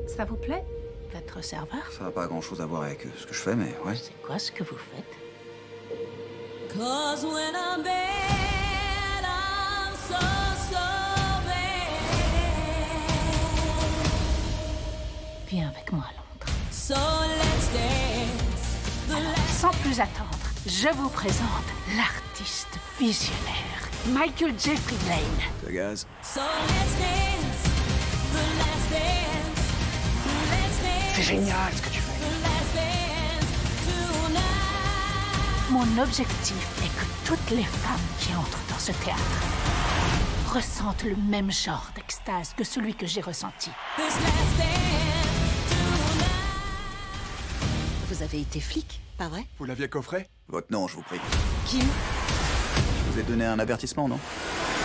Ça vous plaît, votre serveur? Ça n'a pas grand-chose à voir avec ce que je fais, mais ouais. C'est quoi ce que vous faites? Cause when I'm bad, I'm so bad. Viens avec moi à Londres. So let's dance. Alors, sans plus attendre, je vous présente l'artiste visionnaire, Michael Jeffrey Lane. Ça gaz. So let's dance. The last dance. Let's dance. C'est génial ce que tu fais. The last dance tonight. Mon objectif est que toutes les femmes qui entrent dans ce théâtre ressentent le même genre d'extase que celui que j'ai ressenti. This last dance tonight. Vous avez été flic, pas vrai? Vous l'aviez coffré? Votre nom, je vous prie. Kim? Je vous ai donné un avertissement, non?